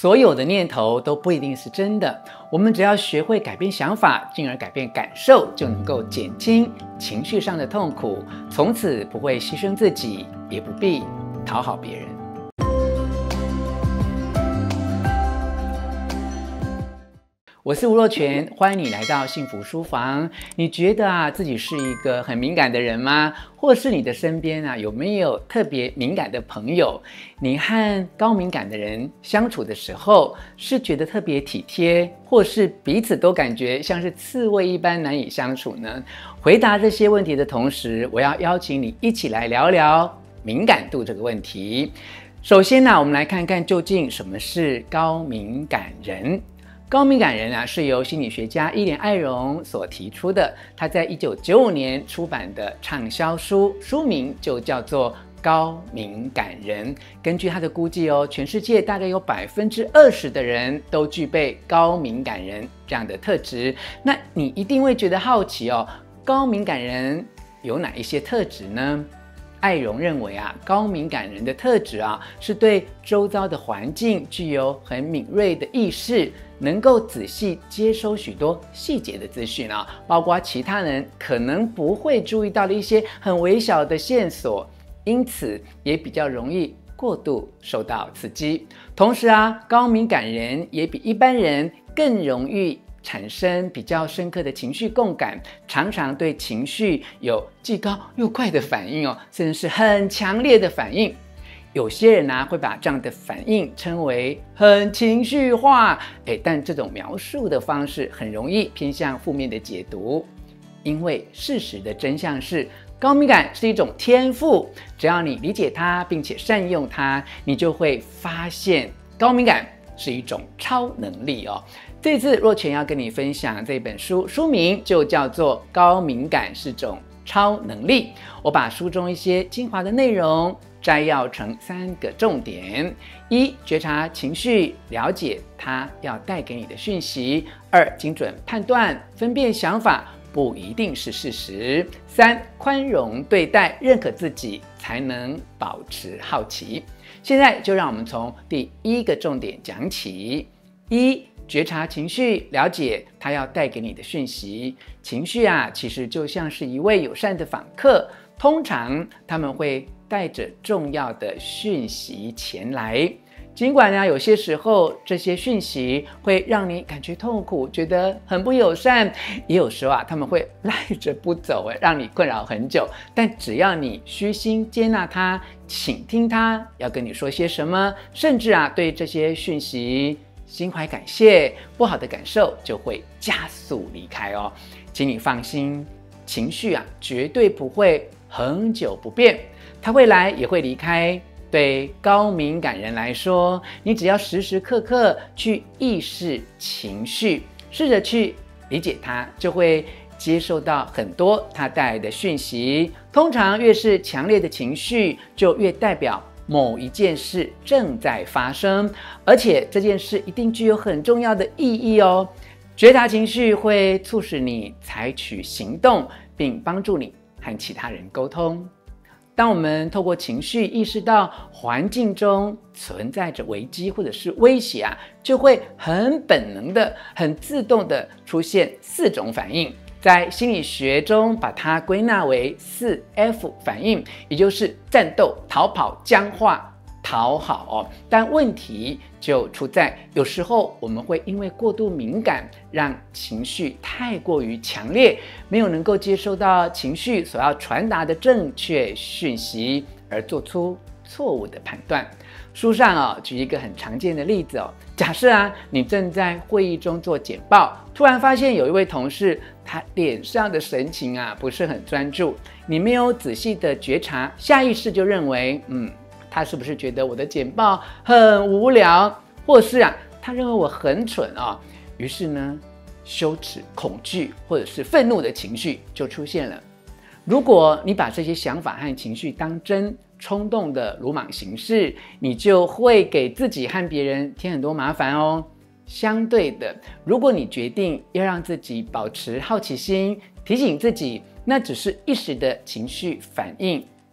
所有的念头都不一定是真的，我们只要学会改变想法，进而改变感受，就能够减轻情绪上的痛苦，从此不会牺牲自己，也不必讨好别人。我是吴若权，欢迎你来到幸福书房。你觉得自己是一个很敏感的人吗？或是你的身边有没有特别敏感的朋友？你和高敏感的人相处的时候，是觉得特别体贴，或是彼此都感觉像是刺猬一般难以相处呢？回答这些问题的同时，我要邀请你一起来聊聊敏感度这个问题。首先我们来看看究竟什么是高敏感人。高敏感人是由心理学家伊莲艾荣所提出的。他在1995年出版的畅销书，书名就叫做《高敏感人》。根据他的估计全世界大概有20%的人都具备高敏感人这样的特质。那你一定会觉得好奇高敏感人有哪一些特质呢？艾荣认为高敏感人的特质是对周遭的环境具有很敏锐的意识，能够仔细接收许多细节的资讯包括其他人可能不会注意到的一些很微小的线索，因此也比较容易过度受到刺激。同时高敏感人也比一般人更容易产生比较深刻的情绪共感，常常对情绪有既高又快的反应甚至是很强烈的反应。有些人会把这样的反应称为很情绪化，但这种描述的方式很容易偏向负面的解读，因为事实的真相是高敏感是一种天赋，只要你理解它并且善用它，你就会发现高敏感是一种超能力这次若权要跟你分享这本书，书名就叫做《高敏感是种超能力》。我把书中一些精华的内容摘要成3个重点：一、觉察情绪，了解它要带给你的讯息；二、精准判断，分辨想法不一定是事实；三、宽容对待，认可自己，才能保持好奇。现在就让我们从第1个重点讲起。一、觉察情绪，了解它要带给你的讯息。情绪其实就像是一位友善的访客，通常他们会带着重要的讯息前来。尽管有些时候这些讯息会让你感觉痛苦，觉得很不友善，也有时候他们会赖着不走，让你困扰很久。但只要你虚心接纳它，倾听它要跟你说些什么，甚至对这些讯息心怀感谢，不好的感受就会加速离开请你放心，情绪绝对不会恒久不变，它会来也会离开。对高敏感人来说，你只要时时刻刻去意识情绪，试着去理解它，就会接受到很多它带来的讯息。通常越是强烈的情绪，就越代表某一件事正在发生，而且这件事一定具有很重要的意义觉察情绪会促使你采取行动，并帮助你和其他人沟通。当我们透过情绪意识到环境中存在着危机或者是威胁就会很本能的、很自动的出现4种反应。在心理学中把它归纳为4F 反应，也就是战斗、逃跑、僵化、讨好但问题就出在有时候我们会因为过度敏感，让情绪太过于强烈，没有能够接收到情绪所要传达的正确讯息，而做出错误的判断。书上举一个很常见的例子假设你正在会议中做简报，突然发现有一位同事他脸上的神情不是很专注，你没有仔细的觉察，下意识就认为他是不是觉得我的简报很无聊，或是他认为我很蠢于是呢，羞耻、恐惧或者是愤怒的情绪就出现了。如果你把这些想法和情绪当真，冲动的鲁莽行事，你就会给自己和别人添很多麻烦相对的，如果你决定要让自己保持好奇心，提醒自己那只是一时的情绪反应，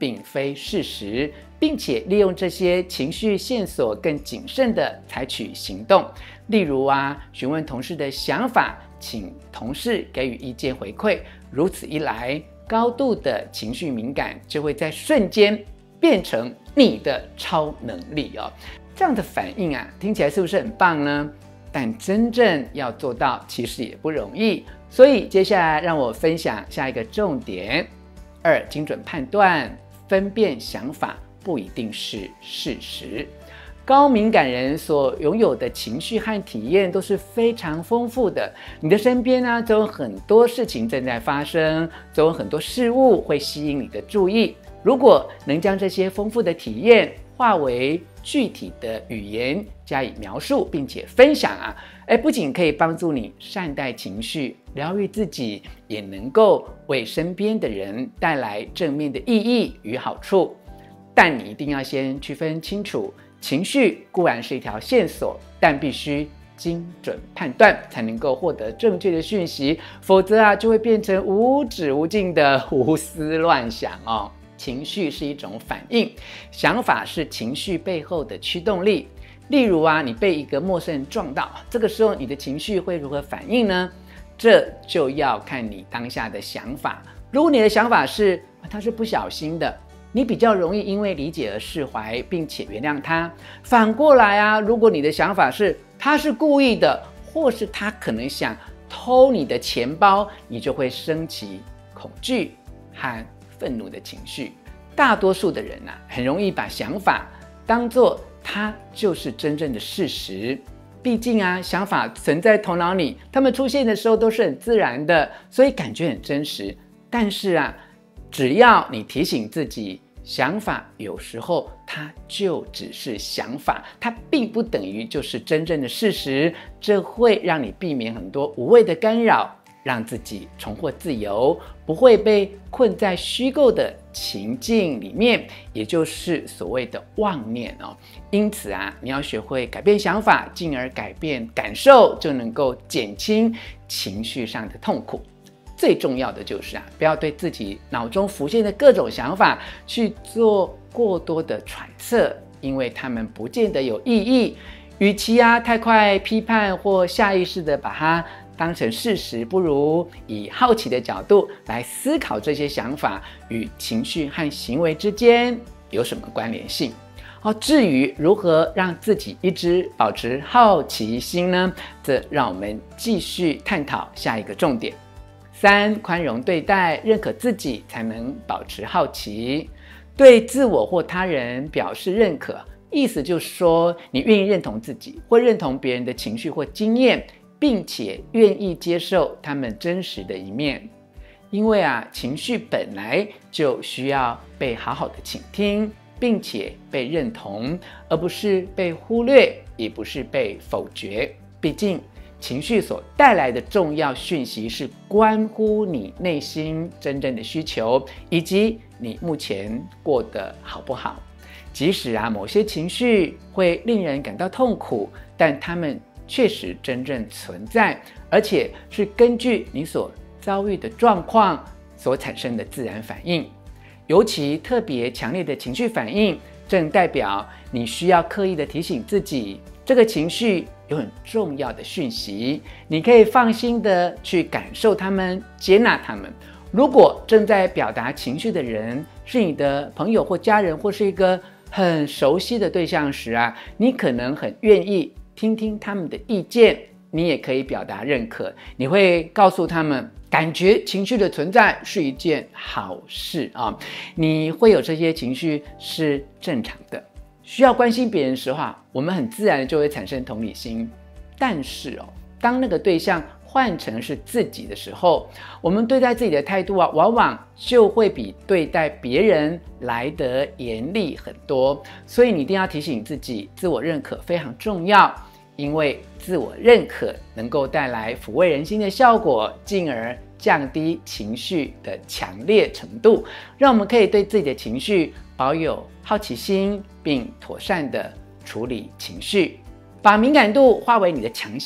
并非事实，并且利用这些情绪线索更谨慎地采取行动。例如询问同事的想法，请同事给予意见回馈。如此一来，高度的情绪敏感就会在瞬间变成你的超能力哦。这样的反应听起来是不是很棒呢？但真正要做到其实也不容易。所以接下来让我分享下一个重点：2、精准判断，分辨想法不一定是事实。高敏感人所拥有的情绪和体验都是非常丰富的。你的身边总有很多事情正在发生，总有很多事物会吸引你的注意。如果能将这些丰富的体验化为具体的语言加以描述，并且分享不仅可以帮助你善待情绪、疗愈自己，也能够为身边的人带来正面的意义与好处。但你一定要先区分清楚，情绪固然是一条线索，但必须精准判断，才能够获得正确的讯息，否则就会变成无止无尽的胡思乱想哦。情绪是一种反应，想法是情绪背后的驱动力。例如你被一个陌生人撞到，这个时候你的情绪会如何反应呢？这就要看你当下的想法。如果你的想法是他是不小心的，你比较容易因为理解而释怀，并且原谅他。反过来如果你的想法是他是故意的，或是他可能想偷你的钱包，你就会升起恐惧和愤怒的情绪。大多数的人很容易把想法当作它就是真正的事实。毕竟想法存在头脑里，它们出现的时候都是很自然的，所以感觉很真实。但是只要你提醒自己，想法有时候它就只是想法，它并不等于就是真正的事实，这会让你避免很多无谓的干扰，让自己重获自由，不会被困在虚构的情境里面，也就是所谓的妄念哦。因此你要学会改变想法，进而改变感受，就能够减轻情绪上的痛苦。最重要的就是不要对自己脑中浮现的各种想法去做过多的揣测，因为它们不见得有意义。与其太快批判或下意识的把它当成事实，不如以好奇的角度来思考这些想法与情绪和行为之间有什么关联性。至于如何让自己一直保持好奇心呢？则让我们继续探讨下一个重点。3、宽容对待，认可自己才能保持好奇。对自我或他人表示认可，意思就是说你愿意认同自己，或认同别人的情绪或经验，并且愿意接受他们真实的一面。因为情绪本来就需要被好好的倾听，并且被认同，而不是被忽略，也不是被否决。毕竟情绪所带来的重要讯息是关乎你内心真正的需求，以及你目前过得好不好。即使某些情绪会令人感到痛苦，但它们确实真正存在，而且是根据你所遭遇的状况所产生的自然反应。尤其特别强烈的情绪反应，正代表你需要刻意的提醒自己，这个情绪有很重要的讯息，你可以放心的去感受它们，接纳它们。如果正在表达情绪的人是你的朋友或家人，或是一个很熟悉的对象时你可能很愿意听听他们的意见，你也可以表达认可。你会告诉他们，感觉情绪的存在是一件好事你会有这些情绪是正常的。需要关心别人时我们很自然的就会产生同理心。但是当那个对象换成是自己的时候，我们对待自己的态度往往就会比对待别人来得严厉很多。所以你一定要提醒自己，自我认可非常重要，因为自我认可能够带来抚慰人心的效果，进而降低情绪的强烈程度，让我们可以对自己的情绪保有好奇心，并妥善的处理情绪。把敏感度化为你的强项，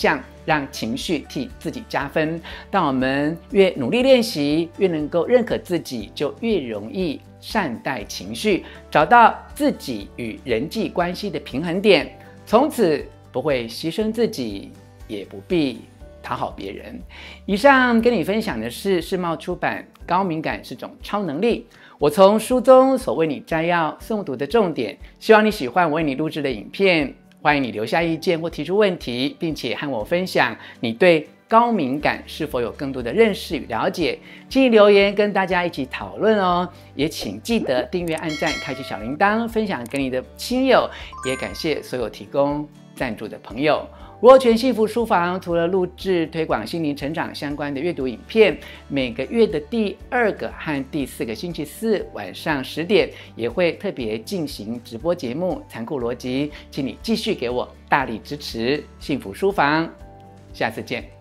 让情绪替自己加分。当我们越努力练习，越能够认可自己，就越容易善待情绪，找到自己与人际关系的平衡点，从此不会牺牲自己，也不必讨好别人。以上跟你分享的是世茂出版《高敏感是种超能力》，我从书中所为你摘要诵读的重点，希望你喜欢我为你录制的影片。欢迎你留下意见或提出问题，并且和我分享你对高敏感是否有更多的认识与了解，请你留言跟大家一起讨论哦。也请记得订阅、按赞、开启小铃铛，分享给你的亲友。也感谢所有提供赞助的朋友。吴若权幸福书房除了录制推广心灵成长相关的阅读影片，每个月的第2个和第4个星期四晚上10点，也会特别进行直播节目《残酷逻辑》，请你继续给我大力支持。幸福书房，下次见。